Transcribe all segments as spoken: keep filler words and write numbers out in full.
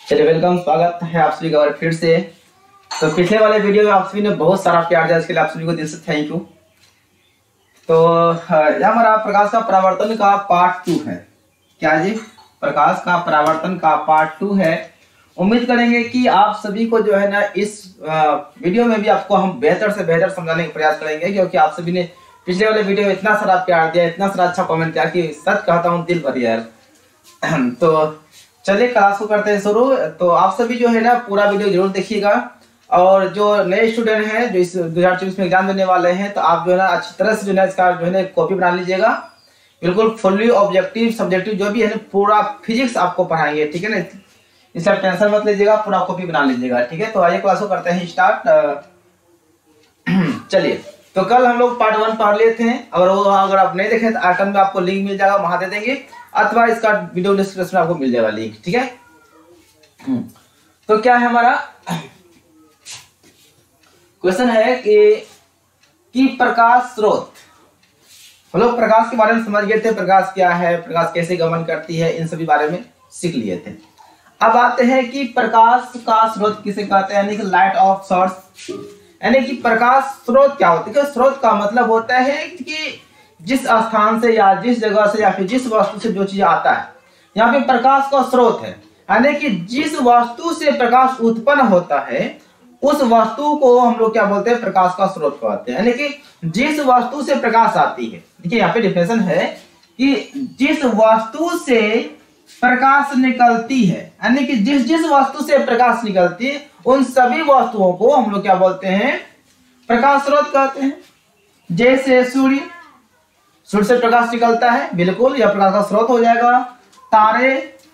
चलिए वेलकम, स्वागत है आप सभी का और फिर से। तो पिछले वाले वीडियो में आप सभी ने बहुत सारा प्यार दिया, इसके लिए आप सभी को दिल से थैंक यू। तो यह हमारा प्रकाश का परावर्तन का पार्ट टू है। क्या जी? प्रकाश का परावर्तन का पार्ट टू है। उम्मीद करेंगे कि आप सभी को जो है ना इस वीडियो में भी आपको हम बेहतर से बेहतर समझाने का प्रयास करेंगे, क्योंकि आप सभी ने पिछले वाले वीडियो में इतना सारा प्यार दिया, इतना सारा अच्छा कमेंट किया कि सच कहता हूँ दिल भर यार। तो चलिए क्लास को करते हैं शुरू। तो आप सभी जो है ना पूरा वीडियो जरूर देखिएगा, और जो नए स्टूडेंट हैं जो इस दो हज़ार चौबीस में एग्जाम देने वाले हैं, तो आप जो है ना अच्छी तरह से जो है इसका जो है ना कॉपी बना लीजिएगा। बिल्कुल फुल्ली ऑब्जेक्टिव सब्जेक्टिव जो भी है ना पूरा फिजिक्स आपको पढ़ाएंगे, ठीक है ना। इसका टेंशन मत लीजिएगा, पूरा कॉपी बना लीजिएगा, ठीक है। तो आइए क्लास को करते हैं स्टार्ट। चलिए, तो कल हम लोग पार्ट वन पढ़ लिए थे, और वो अगर आप नहीं देखें तो आइकन में आपको लिंक मिल जाएगा, वहां दे देंगे, अथवा इसका वीडियो डिस्क्रिप्शन में आपको मिल जाएगा लिंक, ठीक है। तो क्या है हमारा क्वेश्चन है कि कि प्रकाश स्रोत। हम लोग प्रकाश के बारे में समझ गए थे, प्रकाश क्या है, प्रकाश कैसे गमन करती है, इन सभी बारे में सीख लिए थे। अब आते हैं कि प्रकाश का स्रोत किसे कहते हैं, यानी कि लाइट ऑफ सोर्स। यानी कि प्रकाश स्रोत क्या होता है? स्रोत का मतलब होता है कि जिस स्थान से या जिस जगह से या फिर जिस वस्तु से जो चीज आता है, यहाँ पे प्रकाश का स्रोत है। यानी कि जिस वस्तु से प्रकाश उत्पन्न होता है उस वस्तु को हम लोग क्या बोलते हैं, प्रकाश का स्रोत कहते हैं। यानी कि जिस वस्तु से प्रकाश आती है, देखिए यहाँ पे डिफिनेशन है कि जिस वस्तु से प्रकाश निकलती है, यानी कि जिस जिस वस्तु से प्रकाश निकलती है उन सभी वस्तुओं को हम लोग क्या बोलते हैं, प्रकाश स्रोत कहते हैं। जैसे सूर्य, सूर्य से प्रकाश निकलता है, बिल्कुल यह प्रकाश का स्रोत हो जाएगा। तारे,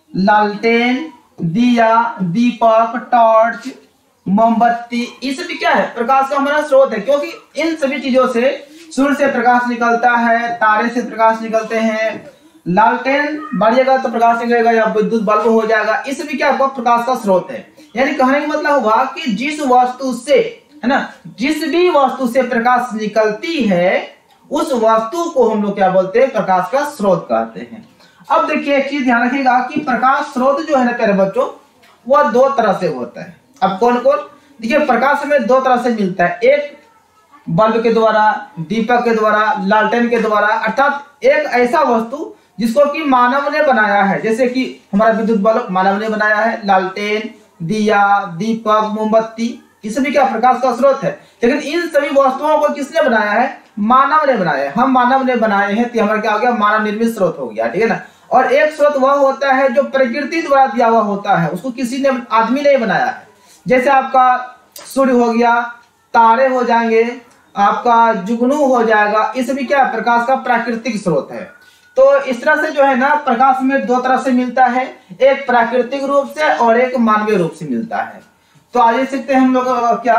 लालटेन, दिया, दीपक, टॉर्च, मोमबत्ती, ये सभी क्या है, प्रकाश का हमारा स्रोत है, क्योंकि इन सभी चीजों से सूर्य से प्रकाश निकलता है, तारे से प्रकाश निकलते हैं, लालटेन बढ़िएगा तो प्रकाश निकलेगा या विद्युत बल्ब हो जाएगा, ये सभी क्या प्रकाश का स्रोत है। यानी कहने का मतलब हुआ कि जिस वस्तु से है ना, जिस भी वस्तु से प्रकाश निकलती है उस वस्तु को हम लोग क्या बोलते हैं, प्रकाश का स्रोत कहते हैं। अब देखिए एक चीज ध्यान रखिएगा कि प्रकाश स्रोत जो है ना प्यारे बच्चों, वह दो तरह से होता है। अब कौन कौन? देखिए प्रकाश हमें दो तरह से मिलता है, एक बल्ब के द्वारा, दीपक के द्वारा, लालटेन के द्वारा, अर्थात एक ऐसा वस्तु जिसको कि मानव ने बनाया है, जैसे कि हमारा विद्युत बल्ब मानव ने बनाया है, लालटेन, दिया, दीपक, मोमबत्ती, ये सभी क्या प्रकाश का स्रोत है। लेकिन इन सभी वस्तुओं को किसने बनाया है? मानव ने बनाया है। हम मानव ने बनाए हैं तो हमारा क्या हो गया, मानव निर्मित स्रोत हो गया, ठीक है ना। और एक स्रोत वह होता है जो प्रकृति द्वारा दिया हुआ होता है, उसको किसी ने, आदमी ने बनाया है। जैसे आपका सूर्य हो गया, तारे हो जाएंगे, आपका जुगनू हो जाएगा, ये सभी क्या प्रकाश का प्राकृतिक स्रोत है। तो इस तरह से जो है ना प्रकाश में दो तरह से मिलता है, एक प्राकृतिक रूप से और एक मानवीय रूप से मिलता है। तो आइए सीखते हैं हम लोग क्या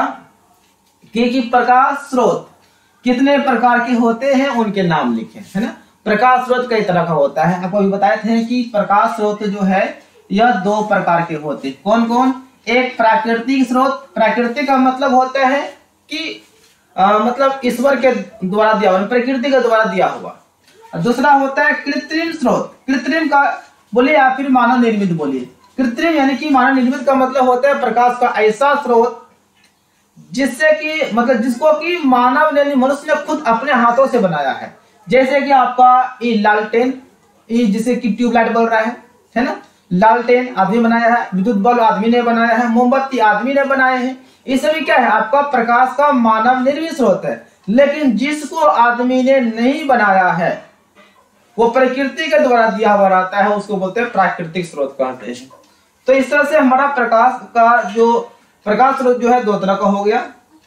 कि, कि प्रकाश स्रोत कितने प्रकार के होते हैं, उनके नाम लिखें, है ना। प्रकाश स्रोत कई तरह का होता है, आपको अभी बताए थे कि प्रकाश स्रोत जो है यह दो प्रकार के होते हैं। कौन कौन? एक प्राकृतिक स्रोत, प्राकृतिक का मतलब होता है कि आ, मतलब ईश्वर के द्वारा दिया हुआ, प्रकृति के द्वारा दिया हुआ। दूसरा होता है कृत्रिम स्रोत, कृत्रिम का बोलिए या फिर मानव निर्मित बोलिए। कृत्रिम यानी कि मानव निर्मित का मतलब होता है प्रकाश का ऐसा स्रोत जिससे कि मतलब जिसको कि मानव ने, मनुष्य ने खुद अपने हाथों से बनाया है। जैसे कि आपका ये लालटेन, ये जिसे कि ट्यूबलाइट बोल रहा है है ना, लालटेन आदमी बनाया है, विद्युत बल्ब आदमी ने बनाया है, मोमबत्ती आदमी ने बनाए हैं। ये सभी क्या है, आपका प्रकाश का मानव निर्मित स्रोत है। लेकिन जिसको आदमी ने नहीं बनाया है, वो प्रकृति के द्वारा दिया हुआ रहता है, उसको बोलते हैं प्राकृतिक स्रोत कहते हैं। तो इस तरह से हमारा प्रकाश का जो प्रकाश स्रोत जो है दो तरह का हो गया।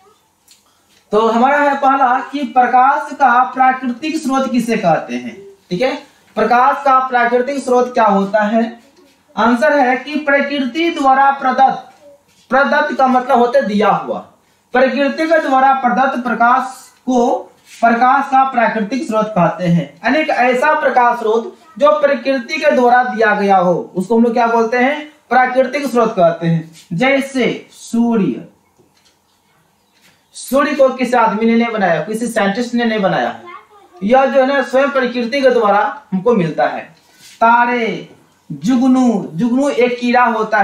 तो हमारा है पहला कि प्रकाश का प्राकृतिक स्रोत किसे कहते हैं, ठीक है। प्रकाश का प्राकृतिक स्रोत क्या होता है? आंसर है कि प्रकृति द्वारा प्रदत्त, प्रदत्त का मतलब होता है दिया हुआ, प्रकृति के द्वारा प्रदत्त प्रकाश को प्रकाश का प्राकृतिक स्रोत कहते हैं। यानी ऐसा प्रकाश स्रोत जो प्रकृति के द्वारा दिया गया हो, उसको हम लोग क्या बोलते हैं, प्राकृतिक स्रोत कहते हैं। जैसे सूर्य, सूर्य को किसी आदमी ने नहीं बनाया, किसी साइंटिस्ट ने नहीं बनाया, यह जो है ना स्वयं प्रकृति के द्वारा हमको मिलता है। तारे, जुगनू, जुगनू एक कीड़ा होता है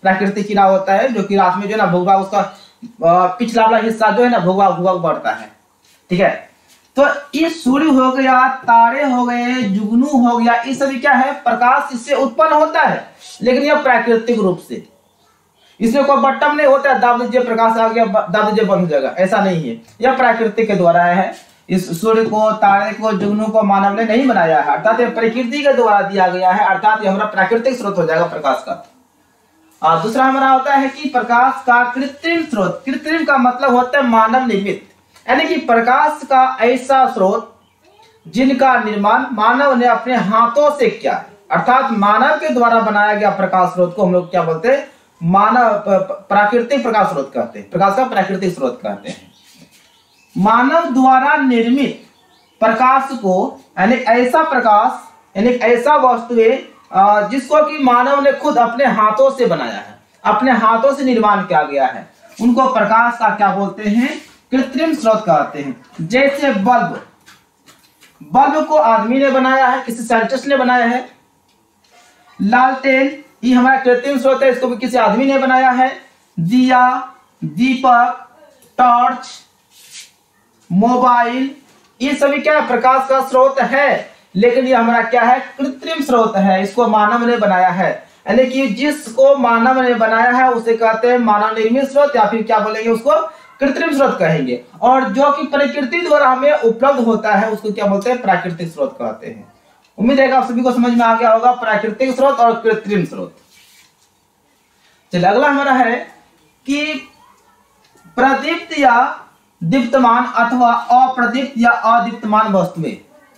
प्राकृतिक किरण होता है, जो कि रात में जो है ना भूभाग उसका पिछला वाला हिस्सा जो है ना भूभाग भूभाग बढ़ता है। ठीक है, तो ये सूर्य हो गया, तारे हो गए, जुगनू हो गया, ये सभी क्या है, प्रकाश इससे उत्पन्न होता है, लेकिन यह प्राकृतिक रूप से, इसमें कोई बटन नहीं होता है दाब दीजिए प्रकाश आ गया दाब दीजिए बंद हो जाएगा, ऐसा नहीं है, यह प्राकृतिक के द्वारा है। इस सूर्य को, तारे को, जुगनू को मानव ने नहीं बनाया है, अर्थात यह प्रकृति के द्वारा दिया गया है, अर्थात यह हमारा प्राकृतिक स्रोत हो जाएगा प्रकाश का। और दूसरा हमारा होता है कि प्रकाश का कृत्रिम स्रोत। कृत्रिम का मतलब होता है मानव निर्मित, यानी कि प्रकाश का ऐसा स्रोत जिनका निर्माण मानव ने अपने हाथों से किया है, अर्थात मानव के द्वारा बनाया गया प्रकाश स्रोत को हम लोग क्या बोलते हैं, मानव प्राकृतिक प्रकाश स्रोत कहते हैं, प्रकाश का प्राकृतिक स्रोत कहते हैं। मानव द्वारा निर्मित प्रकाश को, यानी ऐसा प्रकाश, यानी ऐसा वस्तुएं जिसको कि मानव ने खुद अपने हाथों से बनाया है, अपने हाथों से निर्माण किया गया है, उनको प्रकाश का क्या बोलते हैं, कृत्रिम स्रोत कहते हैं। जैसे बल्ब, बल्ब को आदमी ने बनाया है, किसी साइंटिस्ट ने बनाया है। लालटेन, ये हमारा कृत्रिम स्रोत है, इसको भी किसी आदमी ने बनाया है। दिया, दीपक, टॉर्च, मोबाइल, ये सभी क्या है, प्रकाश का स्रोत है, लेकिन ये हमारा क्या है, कृत्रिम स्रोत है, इसको मानव ने बनाया है। यानी कि जिसको मानव ने बनाया है उसे कहते हैं मानव निर्मित स्रोत, या फिर क्या बोलेंगे उसको, कृत्रिम स्रोत कहेंगे। और जो कि प्रकृति द्वारा हमें उपलब्ध होता है उसको क्या बोलते हैं, प्राकृतिक स्रोत कहते हैं। उम्मीद है कि आप सभी को समझ में आ गया होगा प्राकृतिक स्रोत और कृत्रिम स्रोत। चलिए अगला हमारा है कि प्रदीप्त या दीप्तमान अथवा अप्रदीप्त या अदीप्तमान वस्तुएं।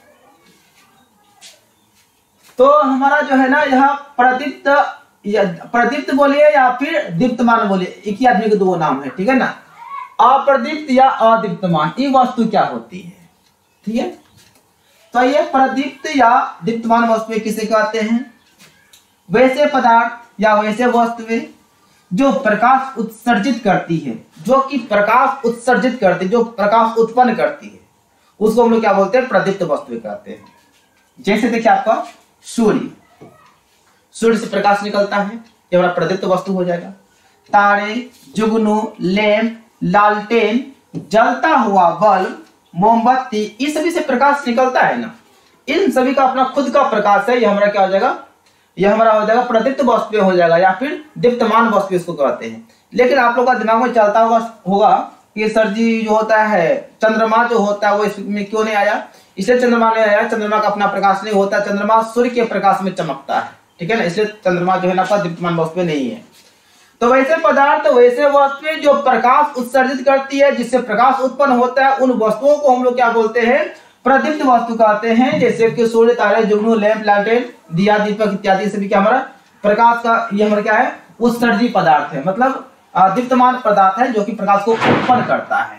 तो हमारा जो है ना यह प्रदीप्त या प्रदीप्त बोलिए या फिर दीप्तमान बोलिए, एक ही आदमी के दो नाम है, ठीक है ना। अप्रदीप्त या अदीप्तमान ये वस्तु क्या होती है, ठीक है। तो ये प्रदीप्त या दीप्तमान वस्तुएं किसे कहते हैं, वैसे पदार्थ या वैसे वस्तुएं जो प्रकाश उत्सर्जित करती है, जो कि प्रकाश उत्सर्जित करती है, जो प्रकाश उत्पन्न करती है, उसको हम लोग क्या बोलते हैं, प्रदीप्त वस्तुएं कहते हैं। जैसे देखिए आपका सूर्य, सूर्य से प्रकाश निकलता है, ये हमारा प्रदीप्त वस्तु हो जाएगा। तारे, जुगनू, लैंप, लालटेन, जलता हुआ बल्ब, मोमबत्ती, इस सभी से प्रकाश निकलता है ना, इन सभी का अपना खुद का प्रकाश है, ये हमारा क्या हो जाएगा, यह हमारा हो जाएगा प्रदीप्त वस्तुएं हो जाएगा, या फिर दीप्तमान वस्तु इसको कहते हैं। लेकिन आप लोग का दिमाग में चलता हुआ होगा कि सर जी जो होता है चंद्रमा जो होता है वो इसमें क्यों नहीं आया, इसलिए चंद्रमा नहीं आया, चंद्रमा का अपना प्रकाश नहीं होता, चंद्रमा सूर्य के प्रकाश में चमकता है, ठीक है ना, इसलिए चंद्रमा जो है ना दीप्तमान वस्तुएं नहीं है। तो वैसे पदार्थ, वैसे वस्तुएं जो प्रकाश उत्सर्जित करती है, जिससे प्रकाश उत्पन्न होता है, उन वस्तुओं को हम लोग क्या बोलते हैं, प्रदीप्त वस्तु कहते हैं। जैसे कि सूर्य, तारे, जुगनू, लैंप, लालटेन, दिया, दीपक इत्यादि सभी क्या हमारा प्रकाश का, ये हमारा क्या है, उत्सर्जित पदार्थ है, मतलब दीप्तमान पदार्थ है जो कि प्रकाश को उत्पन्न करता है।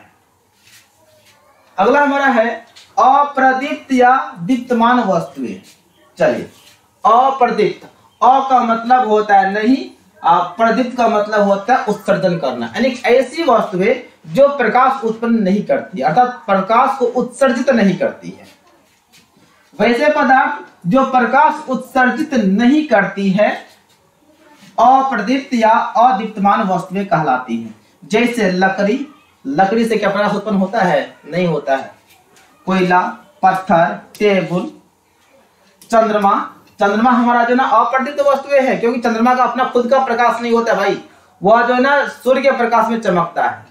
अगला हमारा है अप्रदीप्त या दीप्तमान वस्तुएं। चलिए, अप्रदीप्त, अ का मतलब होता है नहीं, प्रदीप्त का मतलब होता है उत्सर्जन करना, यानी ऐसी वस्तुएं जो प्रकाश उत्पन्न नहीं करती, अर्थात प्रकाश को उत्सर्जित नहीं करती है। वैसे पदार्थ जो प्रकाश उत्सर्जित नहीं करती है अप्रदीप्त या अदीप्तमान वस्तुएं कहलाती हैं। जैसे लकड़ी, लकड़ी से क्या प्रकाश उत्पन्न होता है, नहीं होता है। कोयला, पत्थर, टेबल, चंद्रमा, चंद्रमा हमारा जो ना अप्रदीप्त वस्तुएं है, क्योंकि चंद्रमा का अपना खुद का प्रकाश नहीं होता भाई, वह जो है ना सूर्य के प्रकाश में चमकता है।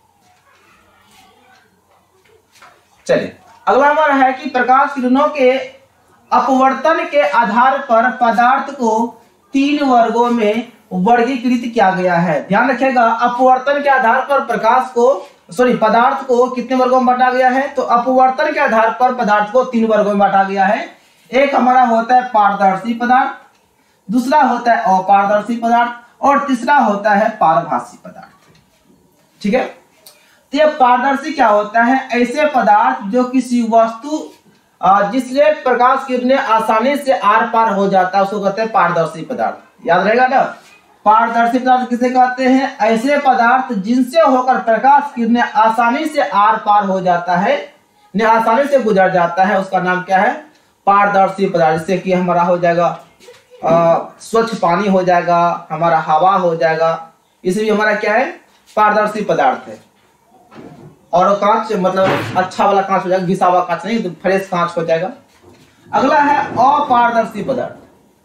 चलिए अगला हमारा है कि प्रकाश किरणों के अपवर्तन के आधार पर पदार्थ को तीन वर्गों में वर्गीकृत किया गया है। ध्यान रखिएगा, अपवर्तन के आधार पर प्रकाश को सॉरी पदार्थ को कितने वर्गों में बांटा गया है, तो अपवर्तन के आधार पर पदार्थ को तीन वर्गों में बांटा गया है। एक हमारा होता है पारदर्शी पदार्थ, दूसरा होता है अपारदर्शी पदार्थ, और तीसरा होता है पारभासी पदार्थ, ठीक है। तो यह पारदर्शी क्या होता है, ऐसे पदार्थ जो किसी वस्तु जिससे प्रकाश किरणें आसानी से आर पार हो जाता है उसको कहते हैं पारदर्शी पदार्थ। याद रहेगा ना, पारदर्शी पदार्थ किसे कहते हैं, ऐसे पदार्थ जिनसे होकर प्रकाश किरणें आसानी से आर पार हो जाता है, आसानी से गुजर जाता है, उसका नाम क्या है, पारदर्शी पदार्थ। जैसे कि हमारा हो जाएगा स्वच्छ पानी हो जाएगा, हमारा हवा हो जाएगा, इसमें भी हमारा क्या है, पारदर्शी पदार्थ है। और कांच मतलब अच्छा वाला कांच हो जाएगा, घिसा हुआ कांच नहीं, तो फ्रेश कांच हो जाएगा। अगला है अपारदर्शी पदार्थ।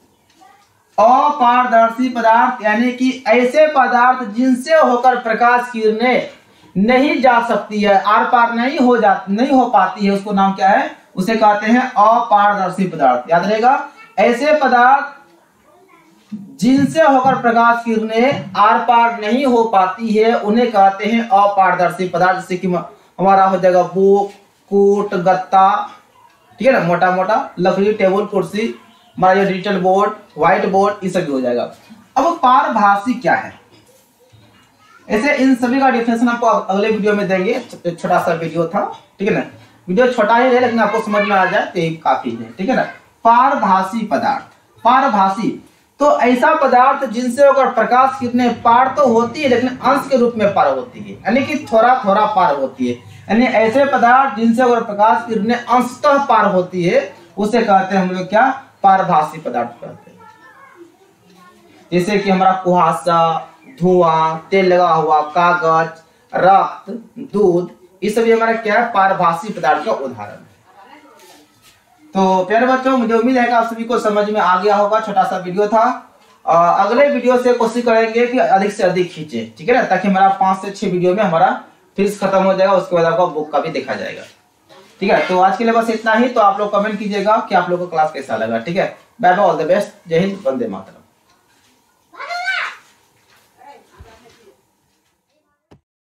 अपारदर्शी पदार्थ यानी कि ऐसे पदार्थ जिनसे होकर प्रकाश किरणें नहीं जा सकती है, आर पार नहीं हो जा नहीं हो पाती है, उसको नाम क्या है, उसे कहते हैं अपारदर्शी पदार्थ। याद रहेगा, ऐसे पदार्थ जिनसे होकर प्रकाश किरणें आर पार नहीं हो पाती है उन्हें कहते हैं अपारदर्शी पदार्थ। जैसे कि हमारा हो जाएगा बुक, कूट, गत्ता, ठीक है ना, मोटा मोटा लकड़ी, टेबल, कुर्सी, हमारा ये डिजिटल बोर्ड, व्हाइट बोर्ड, ये सब भी हो जाएगा। अब पारभासी क्या है, ऐसे इन सभी का डिफिनेशन आपको अगले वीडियो में देंगे। छोटा सा वीडियो था, ठीक है ना, वीडियो छोटा ही है लेकिन आपको समझ में आ जाए तो ये काफी है, ठीक है ना। पारभासी पदार्थ, पारभासी तो ऐसा पदार्थ जिनसे होकर प्रकाश किरणें पार तो होती है लेकिन अंश के रूप में पार होती है, यानी कि थोड़ा थोड़ा पार होती है, यानी ऐसे पदार्थ जिनसे होकर प्रकाश किरणें अंशतः पार होती है उसे कहते हैं हम लोग क्या, पारभासी पदार्थ कहते हैं। जैसे कि हमारा कुहासा, धुआं, तेल लगा हुआ, कागज, रक्त, दूध, ये सभी हमारा क्या है, पारभासी पदार्थ का उदाहरण है। तो प्यारे बच्चों, मुझे उम्मीद है कि आप सभी को समझ में आ गया होगा। छोटा सा वीडियो था, अगले वीडियो से कोशिश करेंगे कि अधिक से अधिक खींचे, ठीक है ना, ताकि हमारा पांच से छह वीडियो में हमारा फीस खत्म हो जाएगा, उसके बाद आपको बुक का भी देखा जाएगा, ठीक है। तो आज के लिए बस इतना ही। तो आप लोग कमेंट कीजिएगा कि आप लोग को क्लास कैसा लगा, ठीक है। Bye bye, all the best, जय हिंद, वंदे मातरम।